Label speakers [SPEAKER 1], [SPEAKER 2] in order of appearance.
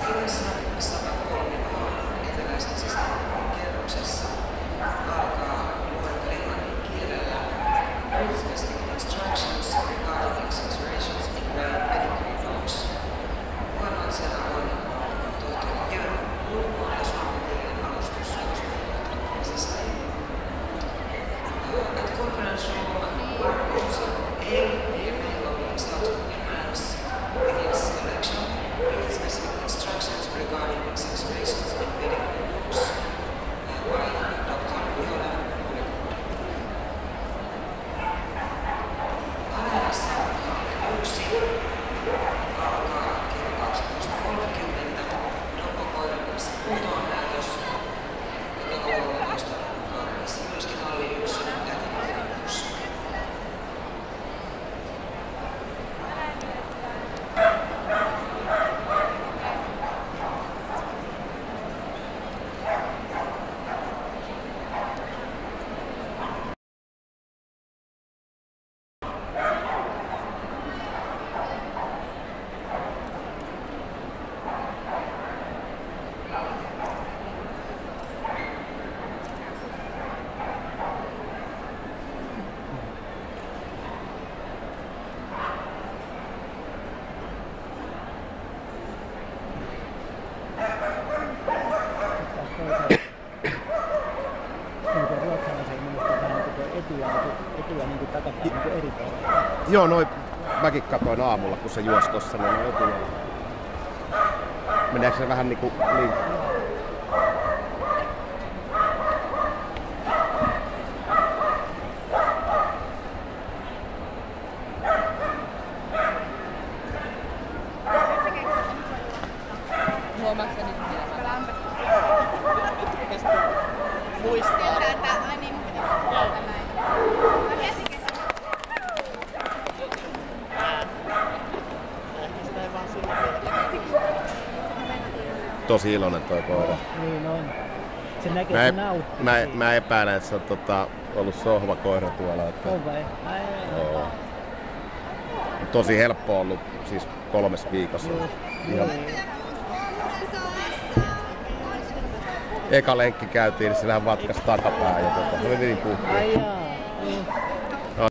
[SPEAKER 1] Kirjassa 103 eteläisen sisäänpäin kerroksessa alkaa luettu englannin kielellä Specific instructions regarding exaggerations in pedigree books. Luennoitsijana on tohtori Jörn Ulkoa ja suomenkielinen alustus sisällä. At conference room 1A, near lobbying South Mass, begins the lecture with specific instructions regarding exaggerations in pedigree books by Dr. Viola Ulkoa. Areenassa yksi alkaa kello 12.30 Noppokoiran kanssa kuntoonnäytös, jota koulutusta Kaarelissa myöskin halli 1 jätekoulutus.
[SPEAKER 2] Joo, mäkin katsoin aamulla, kun se juosi tossa, niin etuja. Meneekö se vähän niinku niin?
[SPEAKER 3] Huomaatko sä nyt vielä? Muistaa.
[SPEAKER 2] Tosi iloinen toi koira.
[SPEAKER 4] Niin on. Se näkee, se nauttii.
[SPEAKER 2] Mä epäilen, että se on ollut sohvakoira tuolla. Että...
[SPEAKER 4] On vai?
[SPEAKER 2] Joo. Tosi helppo ollut siis 3 viikossa. Ihan... Eka lenkki käytiin, niin sillähän vatkasi takapää ja se oli niin puhki.
[SPEAKER 4] Ai jaa.